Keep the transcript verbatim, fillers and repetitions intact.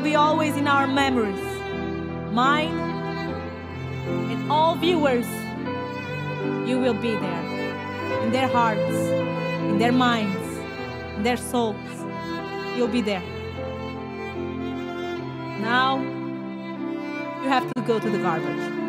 be always in our memories. Mine and all viewers, you will be there. In their hearts, in their minds, in their souls. You'll be there. Now, you have to go to the garbage.